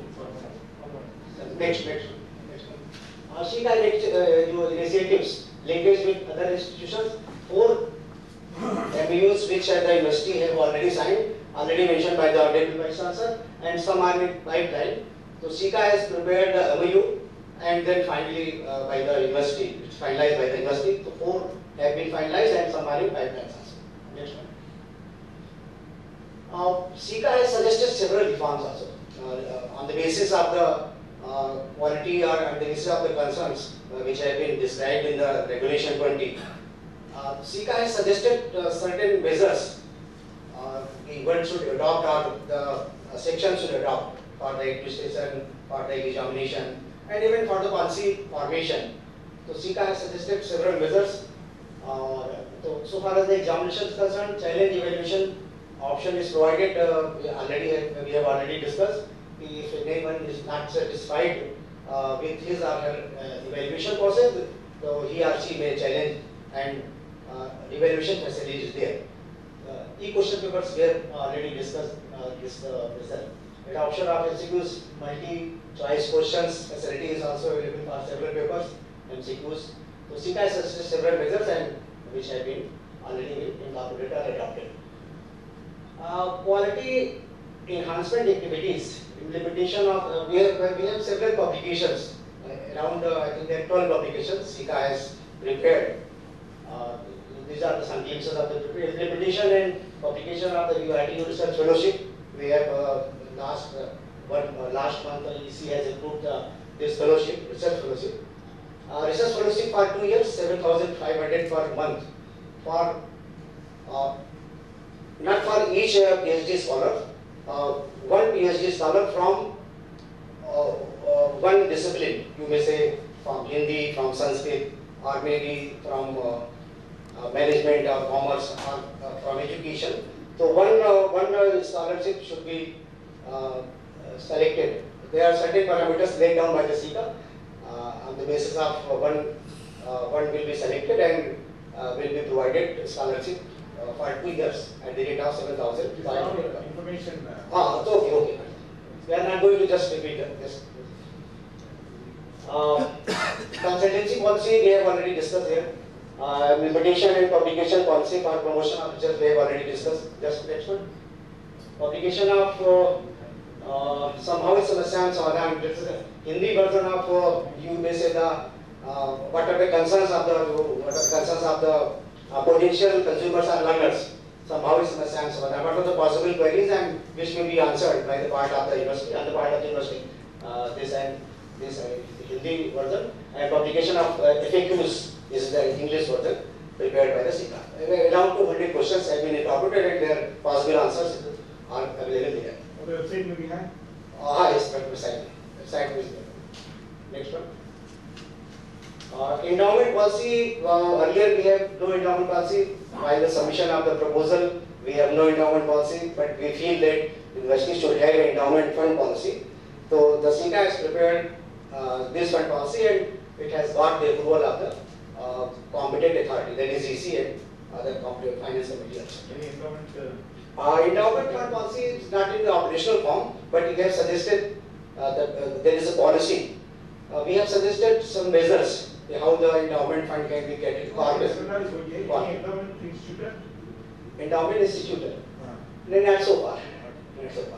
S4: Next, next, next one. Uh, SICA uh, initiatives linkage with other institutions. Four M O Us which at the university have already signed, already mentioned by the Honorable Vice Chancellor, and some are in pipeline. So SICA has prepared the M O U, and then finally uh, by the university, it's finalized by the university. So four have been finalized and some are in pipelines also. Next one. Uh, SICA has suggested several reforms also uh, uh, on the basis of the uh, quality or on the basis of the concerns uh, which have been described in the regulation twenty. Uh, SICA has suggested uh, certain measures uh, one should adopt or the uh, section should adopt for the administration, for the examination, and even for the policy formation. So SICA has suggested several measures. Uh, so, so far as the examination is concerned, challenge evaluation option is provided. Uh, we already have, we have already discussed. If anyone is not satisfied uh, with his or her uh, evaluation process, so he or she may challenge, and uh, evaluation facility is there. Uh, e-question papers we have already discussed uh, this uh, result. Adoption of M C Qs, multi-choice questions facility is also available for several papers, M C Qs. So SICA has suggested several measures and which have been already been incorporated or adopted. Uh, quality enhancement activities, implementation of, uh, we, have, we have several publications, uh, around uh, I think there are twelve publications SICA has prepared. Uh, these are the some glimpses of the implementation and publication of the U I T Research Fellowship. We have uh, last uh, one uh, last month uh, E C has approved uh, this fellowship, research fellowship. Uh, research fellowship for two years, seven thousand five hundred per month. For uh, not for each uh, PhD scholar, uh, one PhD scholar from uh, uh, one discipline. You may say from Hindi, from Sanskrit, or maybe from uh, uh, management or commerce or uh, from education. So one uh, one uh, scholarship should be uh, selected. There are certain parameters laid down by the SICA. Uh, on the basis of uh, one, uh, one will be selected and uh, will be provided scholarship uh, for two years at the rate of seven thousand five hundred.
S3: Information.
S4: Ah, it's okay, okay. We are not going to just repeat this. Uh, consultancy policy we have already discussed here. Uh, implementation and publication policy for promotion of research we have already discussed. Just next one. Publication of uh, uh, somehow it's समस्याएं समाधान. This is a Hindi version of uh, you may say the uh, what are the concerns of the what are the concerns of the uh, potential consumers or learners. Somehow it's समस्याएं समाधान. What are the possible queries and which may be answered by the part of the university and the part of the university. Uh, this and this uh, Hindi version and publication of uh, F A Qs is the English version prepared by the SICA. Around two hundred questions have been incorporated and their possible answers are available here.
S3: The website may be high.
S4: Ah, yes, but website. Website is there. Next one. Uh, endowment policy, uh, earlier we have no endowment policy. While the submission of the proposal, we have no endowment policy, but we feel that university should have an endowment fund policy. So the SICA has prepared uh, this fund policy and it has got the approval of the uh, competent authority, that is E C and other competent finance committee.
S3: Any endowment? Uh,
S4: Uh, endowment fund policy is not in the operational form, but we have suggested uh, that uh, there is a policy. Uh, we have suggested some measures how the endowment fund can be get incorporated.
S3: Endowment institute?
S4: Endowment institute? No, not so far. Not so far.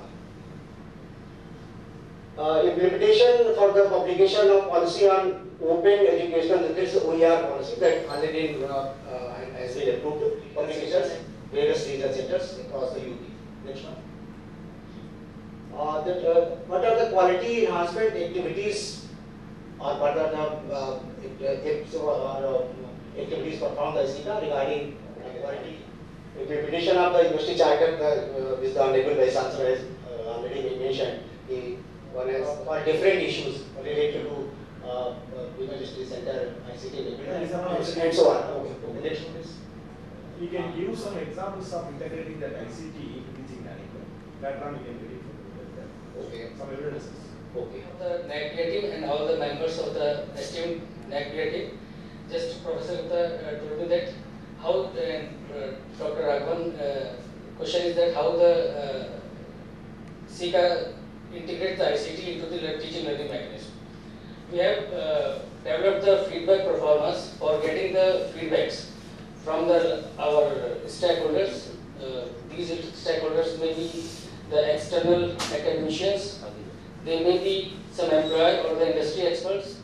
S4: Uh, implementation for the publication of policy on open educational, this is O E R policy that already uh, uh, has been approved. Publications. Various research centers across the U P. Next one. Uh, that, uh, what are the quality enhancement activities or what are the uh, if, or, uh, activities performed by SICA regarding uh, quality implementation of the university charter, the, uh, which the Honorable Vice Chancellor has uh, already mentioned. The one has for different issues related to uh, uh, university center, I C T, and so on. Okay. Next one is.
S3: You can give some examples of integrating that I C T into teaching management. That one you can do it.
S4: Okay.
S3: Some evidences.
S4: Okay.
S6: The N A C creative and all the members of the esteemed N A C creative, just Professor Gupta uh, told me that how uh, uh, Doctor Raghavan uh, question is that how the uh, SICA integrates the I C T into the teaching learning mechanism. We have uh, developed the feedback performance for getting the feedbacks from the our stakeholders. Uh, these stakeholders may be the external academicians, they may be some employee or the industry experts.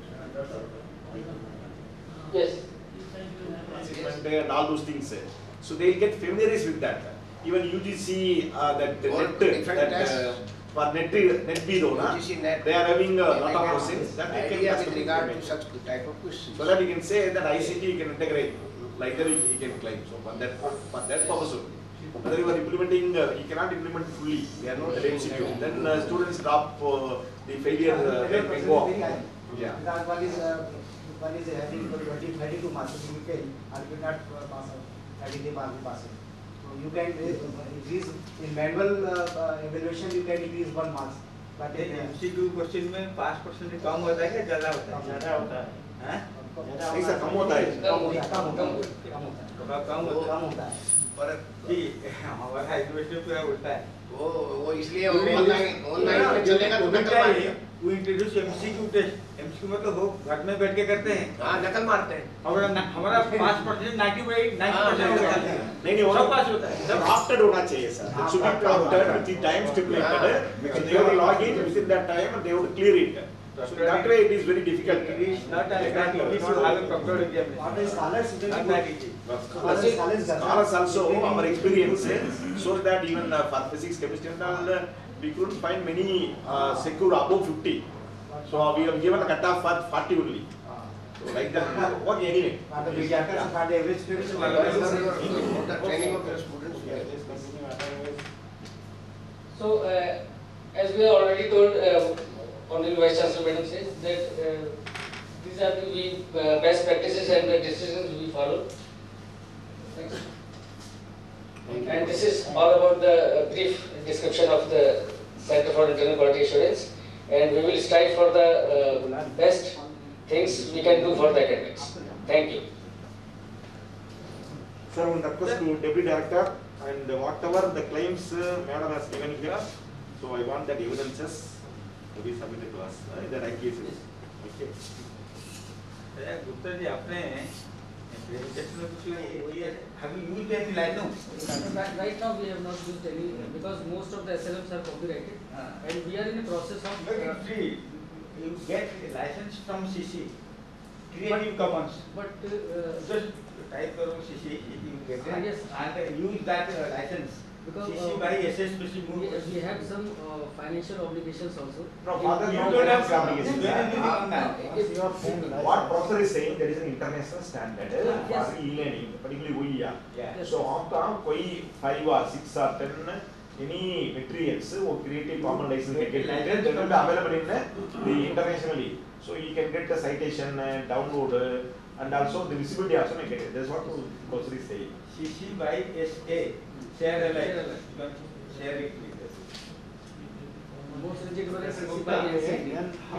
S6: Yes.
S3: And all those things. So they get familiarized with that. Even U G C, uh, that the net, that uh, for net, net bureau, na, they are having a lot of questions that they can
S15: with regard to such type of questions.
S3: so that you can say that I C T you can integrate. Like that, you can claim. So for that, for that purpose, whether you are implementing, uh, you cannot implement fully. They are not M C Q. Then uh, students drop uh, the failure uh, rate may go up. Yeah.
S5: Because one is uh, one is having twenty, thirty-two marks, so you fail, and you cannot uh, pass out. thirty-three marks you pass it. So you can uh, increase in manual uh, uh, evaluation. You can increase one marks. But in
S7: M C Q question में पाँच percent कम होता है क्या ज़्यादा होता है?
S3: ज़्यादा होता है।
S7: हैं?
S3: नहीं सर कम होता है।
S5: कम होता है, कम होता है, कम होता है,
S7: कम होता है,
S5: कम होता है।
S7: पर कि हमारा एजुकेशन पूरा उल्टा है।
S15: वो वो इसलिए ऑनलाइन ऑनलाइन में चलेगा तो नकल मारेंगे।
S7: वो इंट्रोड्यूस एमसीक्यू टेस्ट, एमसीक्यू मतलब हो घर में बैठ के करते हैं।
S15: हाँ नकल मारते हैं।
S7: हमारा हमारा पाँच percent ninety by ninety percent हो गया।
S3: नहीं नहीं
S7: सब पास होता है।
S3: सब after होना चाहिए sir. It should be after with the time stipulated. They have to log in within that time and they have to clear it. So that way it is very difficult.
S7: It is not an exact easy to have a proper examination.
S5: What is scholars?
S7: Not that easy.
S3: Scholars also, our experience, so that even uh, for physics, chemistry and all, uh, we couldn't find many uh, secure above fifty. So we have given a cutoff for forty only. So like that, what anyway.
S5: For the mediocre, for the average students,
S15: The training of the students.
S6: So, uh, as we have already told, uh, Honorable Vice Chancellor Madam says that uh, these are the we, uh, best practices and the decisions we follow. Thanks. And this is all about the uh, brief description of the Center for Internal Quality Assurance, and we will strive for the uh, best things we can do for the academics. Thank you.
S3: Sir, one request to Deputy Director, and whatever the claims uh, Madam has given here, so I want that evidences to be submitted to us uh, in the right cases. Okay.
S7: Gupta ji, आपने presentation में कुछ ये have you used any license?
S6: Right, right now we have not used any because most of the S L Ms are copyrighted, and we are in the process of.
S7: But it's free. You get a license from C C, Creative Commons.
S6: But uh,
S7: just type करो C C, you get it.
S6: Ah, yes.
S7: And use that uh, license.
S6: Because
S7: C C
S6: uh,
S7: by S S P C
S6: we, we have some uh, financial obligations also.
S3: No,
S6: In-
S3: father,
S6: in-
S3: you don't have obligations.
S6: Very easy
S3: Uh,
S6: on that. If-
S3: What professor is saying, there is an international standard uh,
S6: Yes.
S3: for e-learning, particularly O E R.
S7: Yeah.
S6: Yes.
S3: So after koi five or six or ten any materials or creative common license can get license that will be available in uh, the internationally. So you can get the citation, uh, download, uh, and also the visibility also may get it. That's what the professor is saying.
S7: C C by S A. Share alike. Share it with us.
S6: Most rigid one is C C by N C D.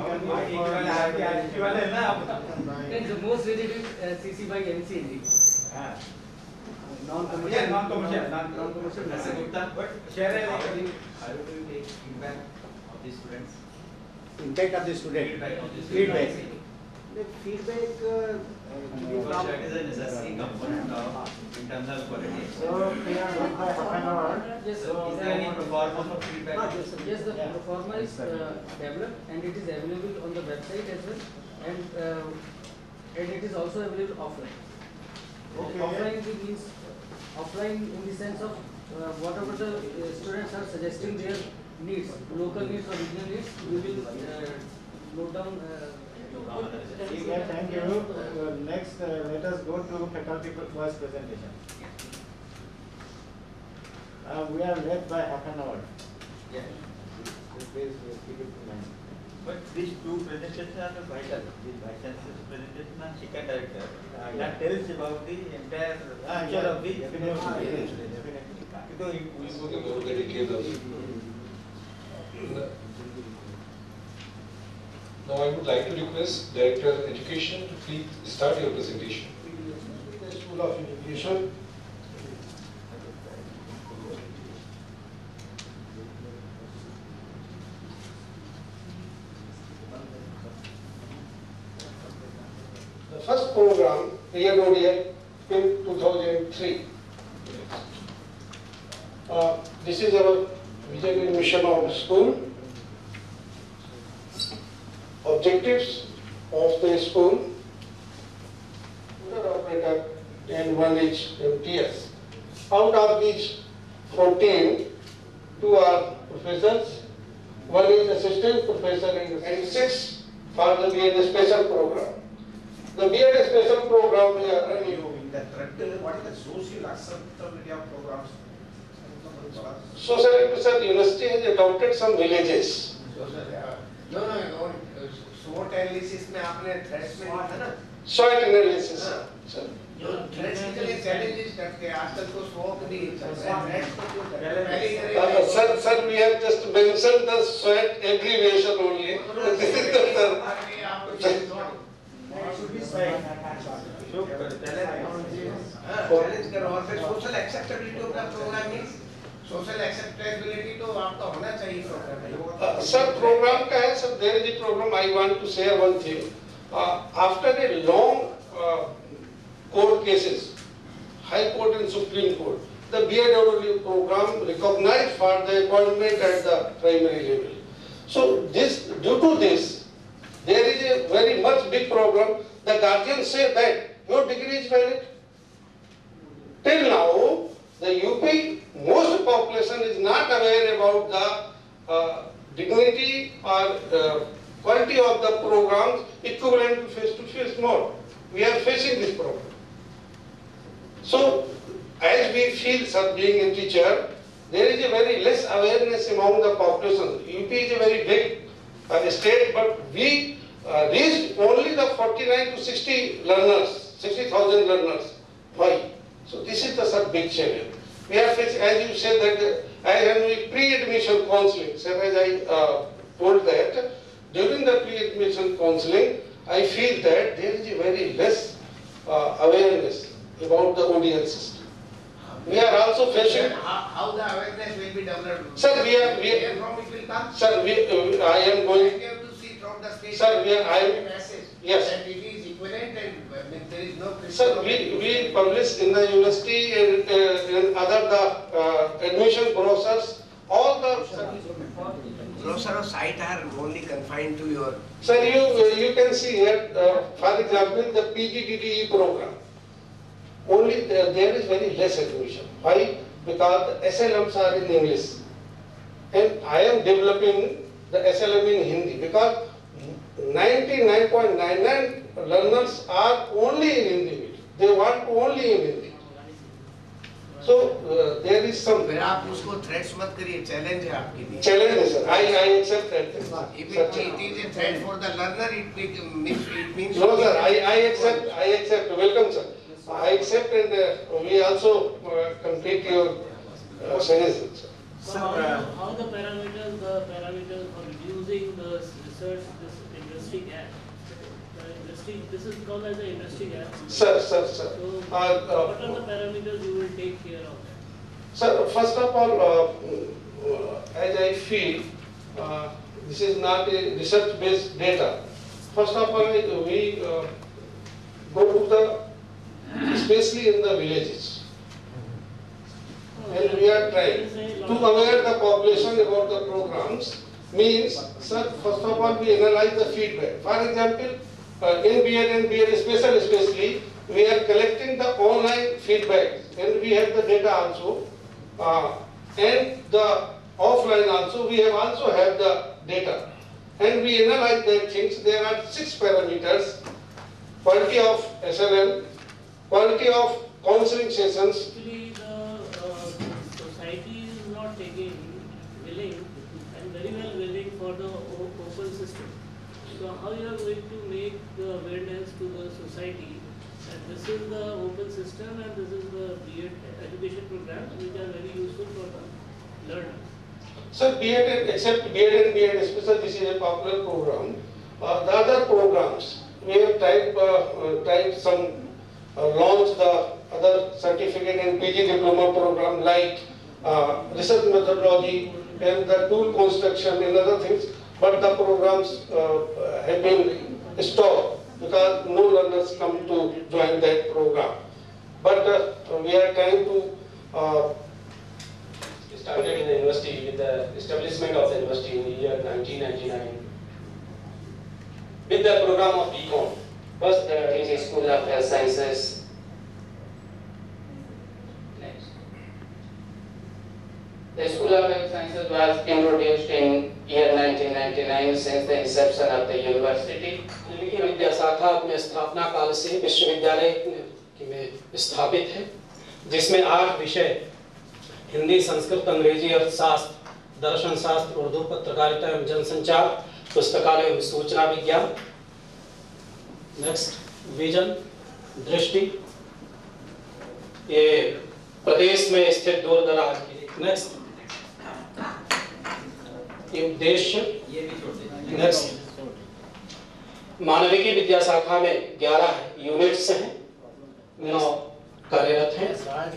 S6: The most rigid is uh, C C by N C D. Non-commercial.
S7: Yeah, non-commercial.
S6: Non-commercial.
S7: But share alike.
S8: How do you take feedback of the students?
S5: Impact of the student.
S8: Feedback of the
S5: Feedback.
S8: students.
S5: The feedback. Uh,
S8: Because that is a necessary component of internal quality.
S5: So, we are not by half an hour.
S6: Yes,
S8: So is there any form of feedback?
S6: Ah, yes, sir. Yes, the pro forma is uh, developed and it is available on the website as well, and uh, and it is also available offline.
S5: Okay.
S6: Offline it means uh, offline in the sense of uh, whatever the uh, students are suggesting their needs, local needs or regional needs, we will uh, note down. Uh,
S1: Yeah, thank you. Uh, next, uh, let us go to faculty voice presentation. Uh, we are late by half an hour.
S7: Yeah.
S1: Please uh, keep it in mind.
S7: But these two presentations are vital. The Vice Chancellor's presentation and Second Director.
S1: Ah,
S7: That
S1: yeah.
S7: tells about the entire
S1: Ah,
S7: future
S1: yeah,
S7: of the
S1: definitely,
S7: university.
S1: definitely, definitely.
S7: Because it will go to
S12: More dedicated also. Now I would like to request Director of Education to please start your presentation.
S16: The School of Education. The first program, Real O D L, in two thousand three. Uh, this is our vision and mission of the school. Objectives of the school, operator, and one is M T S. Out of these fourteen, two are professors, one is assistant professor, and, and six for the B Ed special program. The B Ed special program we are running.
S3: In the thread, what is the social acceptability of programs?
S16: Social Education University has adopted some villages.
S15: No, no, no. SWOT analysis में आपने threats में लिखा ना?
S16: SWOT analysis, sir.
S15: जो threats के लिए challenges करते हैं आजकल तो SWOT भी चल रहा है. Threats को क्यों करते हैं? पहले ही करें.
S16: Uh, sir, sir, we have just mentioned the SWOT abbreviation only. This is the sir.
S15: Challenge करो और फिर social acceptability of the programme means social acceptability तो आपका होना चाहिए प्रोग्राम में.
S16: Uh, sir, program का है, sir, there is a program I want to share one thing. Uh, after a long uh, court cases, High Court and Supreme Court, the B Ed program recognized for the appointment at the primary level. So this, due to this, there is a very much big problem. The guardians say that your degree is valid. Till now, the U P, most population is not aware about the uh, dignity or uh, quality of the programs equivalent to face-to-face mode. We are facing this problem. So, as we feel, sir, being a teacher, there is a very less awareness among the population. U P is a very big uh, state, but we uh, reached only the forty-nine to sixty learners, sixty thousand learners. Why? So this is the sir, big challenge. We are facing, as you said, that uh, I have pre-admission counseling. Sir, as I uh, told that, during the pre-admission counseling, I feel that there is a very less uh, awareness about the O D L system. We are also facing.
S15: How, how the awareness will be developed?
S16: Sir, we are. We,
S15: Where from it will come?
S16: Sir, we, uh, I am going.
S15: We have to see from the state.
S16: Sir, we are. I am.
S15: Message.
S16: Yes.
S15: That it is equivalent and uh, there is no.
S16: Sir, we, we publish in the university and uh, in other the uh, admission brochures, all the.
S15: Brochure of site are only confined to your.
S16: Sir, you uh, you can see here, uh, for example, the P G D D E program. Only there, there is very less admission. Why? Because the S L Ms are in English. And I am developing the S L M in Hindi because ninety-nine point nine nine learners are only in Hindi. They want to only in Hindi. So uh, there is some.
S15: फिर आप उसको threats मत करिए, challenge है आपके लिए.
S16: Challenge है sir. I I accept that.
S15: If it, it is a threat for the learner, it, it means it means.
S16: No sir, I I accept. I accept. Welcome sir. I accept, and uh, we also uh, complete your uh, suggestion, sir.
S6: So how, how the parameters, the parameters for reducing the research, this industry gap? The industry, this is called as the industry gap.
S16: Sir, sir, sir.
S6: So
S16: Uh, uh,
S6: what are the parameters you will take care of?
S16: Sir, first of all, uh, as I feel, uh, this is not a research-based data. First of all, we uh, go to the, especially in the villages. And we are trying to aware the population about the programs. Means, sir, first of all, we analyze the feedback. For example, uh, in B Ed and B Ed special especially, we are collecting the online feedback, and we have the data also. Uh, and the offline also, we have also have the data. And we analyze that things. There are six parameters: quality of S L M, quality of counseling sessions.
S6: Actually, the uh, society is not taking willing and very well willing for the o- open system. So how you are going to make the awareness to the society that this is the open system and this is the B Ed education programs which are very useful for the learners?
S16: So B Ed, except B Ed and B Ed special, this is a popular program. Uh, the other programs, we have tried, uh, uh, tried some, uh, launch the other certificate and P G diploma program like uh, research methodology and the tool construction and other things, but the programs uh, have been stopped because no learners come to join that program. But uh, we are trying to uh,
S17: started in the university with the establishment of the university in the year nineteen ninety-nine with the program of B Com. First, the T G School of Health Sciences. Next. The School of Health Sciences was introduced in year nineteen ninety-nine since the inception of the university.
S13: की विद्या शाखा अपने स्थापना काल से विश्वविद्यालय में स्थापित है, जिसमें आठ विषय हिंदी, संस्कृत, अंग्रेजी, अर्थशास्त्र, दर्शन शास्त्र, उर्दू, पत्रकारिता एवं जनसंचार, पुस्तकालय एवं सूचना विज्ञान। नेक्स्ट, विजन, दृष्टि, ये प्रदेश में स्थित दूर दराज। नेक्स्ट, ये उद्देश्य। नेक्स्ट, मानविकी विद्या शाखा में ग्यारह यूनिट्स हैं, नौ कार्यरत हैं।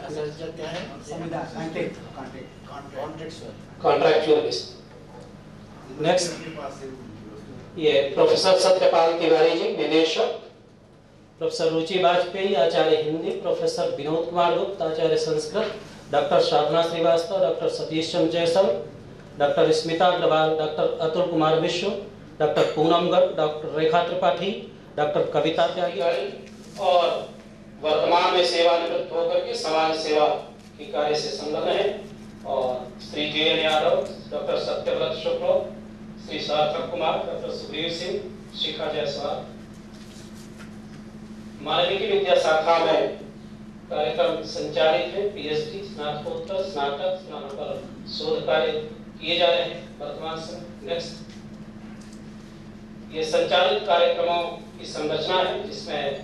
S13: Contractual basis. नेक्स्ट, ये प्रोफेसर सत्यपाल तिवारी जी निदेशक, प्रोफेसर रुचि वाजपेयी आचार्य हिंदी, प्रोफेसर विनोद कुमार गुप्त आचार्य Sanskrit, doctor Sadhana Srivastava, doctor Satish Chandra Jaysal, doctor Smita Agarwal, doctor Atul Kumar Vishwa, doctor Poonam Garg, doctor Rekha Tripathi, doctor Kavita Tyagi और वर्तमान में सेवानिवृत्त होकर के समाज सेवा की कार्य से संलग्न है। और Shri J N Yadav, doctor Satyavrat Shukla, Shri Sarthak Kumar, doctor Sukhdev Singh, Shikha Jaiswal. मानविकी विद्या शाखा में कार्यक्रम संचालित है। पीएचडी, स्नातकोत्तर, स्नातक, स्नातकोत्तर शोध कार्य किए जा रहे हैं वर्तमान समय। नेक्स्ट, ये संचालित कार्यक्रमों की संरचना है जिसमें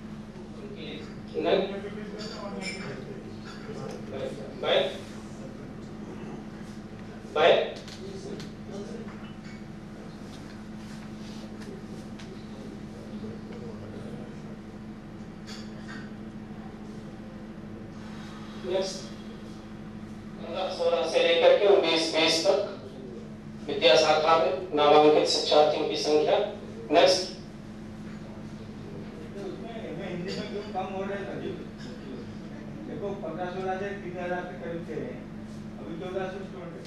S13: बैक बैक नेक्स्ट, सोलह से लेकर के उन्नीस बीस तक विद्या शाखा में नामांकित शिक्षार्थियों की संख्या। नेक्स्ट,
S7: हिंदी में क्यों कम हो रहे हैं? देखो पंद्रह सोलह से तीन हजार के करीब थे, अभी चौदह सौ student.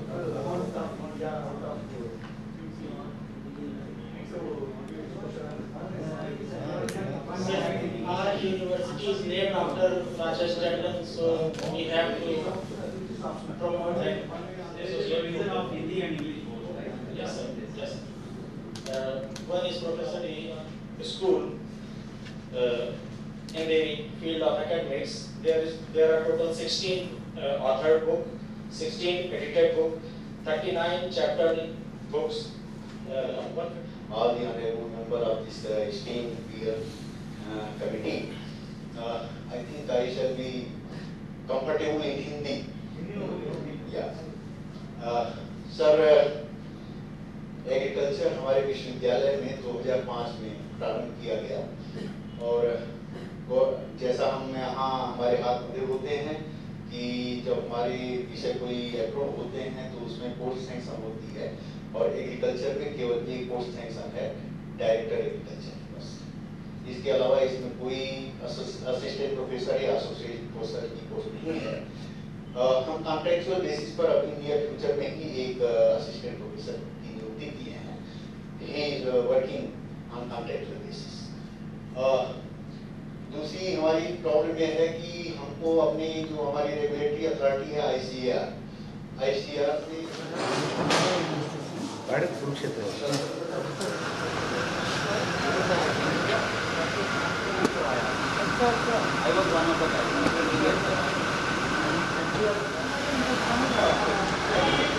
S13: Our university is named after Raja Stradlin, so we have to promote that association of Hindi and English both, right? Yes, sir. Yes. Uh, one is professor in school uh, in the field of academics. There is there are total sixteen uh, authored book, sixteen edited book, thirty-nine chapter books. Uh, one,
S10: all the honorable member of this uh, esteemed peer uh, committee. Uh, I think I shall be comfortable in Hindi. Yeah. Uh, sir, agriculture हमारे विश्वविद्यालय में दो हज़ार पाँच में प्रारंभ किया गया और जैसा हम यहाँ हमारे हाथ में होते हैं कि जब हमारे विषय कोई अप्रूव होते हैं तो उसमें पोस्ट सैंक्शन होती है और एग्रीकल्चर में केवल एक पोस्ट सैंक्शन है, डायरेक्टर एग्रीकल्चर। बस इसके अलावा इसमें कोई असिस्टेंट प्रोफेसर या एसोसिएट प्रोफेसर की पोस्ट नहीं है। uh, हम कॉन्ट्रेक्चुअल बेसिस पर अपनी नियर फ्यूचर में ही एक असिस्टेंट uh, प्रोफेसर की नियुक्ति किए हैं। He is working on contractual basis. दूसरी हमारी प्रॉब्लम यह है कि हमको अपनी जो हमारी रेगुलेटरी अथॉरिटी है ICAR ICAR
S3: Kurukshetra
S10: I was one of the